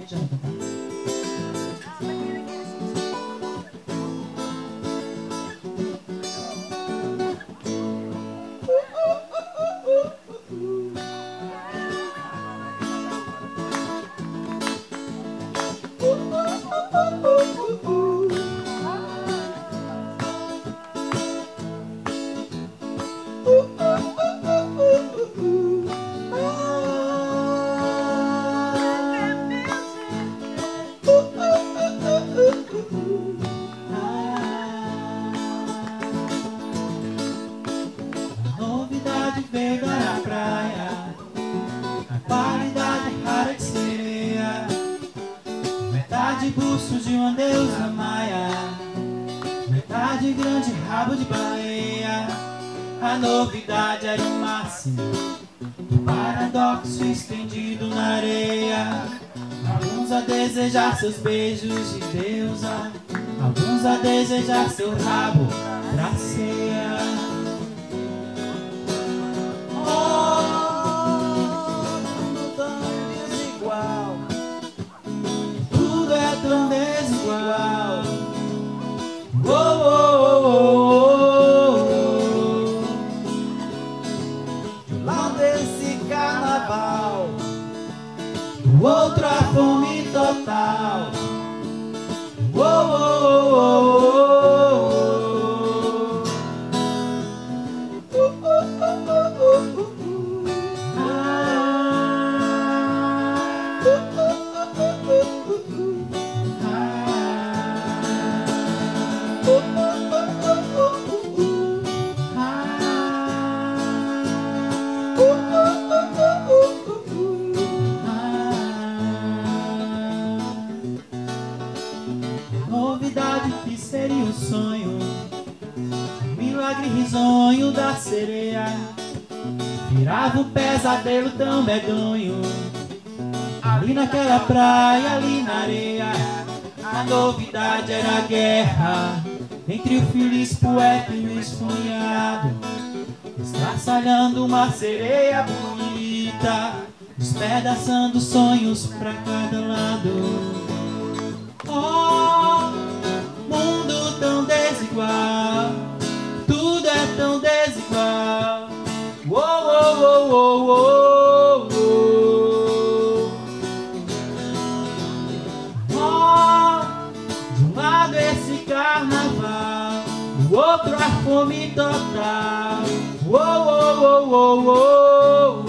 já tá. Novidade veio da praia, a qualidade rara de sereia, metade busto de uma deusa maia, metade grande rabo de baleia. A novidade era o máximo, o paradoxo estendido na areia. Alguns a desejar seus beijos de deusa, alguns a desejar seu rabo pra ceia. Tudo é tão desigual. Oh, oh, oh, oh, oh. De um lado esse carnaval, do outro a fome total. Oh, oh, oh, oh, oh. Novidade que seria o sonho, milagre risonho da sereia, virava um pesadelo tão medonho. Ali naquela praia, ali na areia, a novidade era a guerra entre o feliz poeta e o esfonhado, estraçalhando uma sereia bonita, despedaçando sonhos pra cada lado. Oh, mundo tão desigual, tudo é tão desigual. Oh, oh, oh, oh, oh, oh. Oh, de um lado esse carnaval, do outro a fome total. Oh, oh, oh, oh, oh, oh.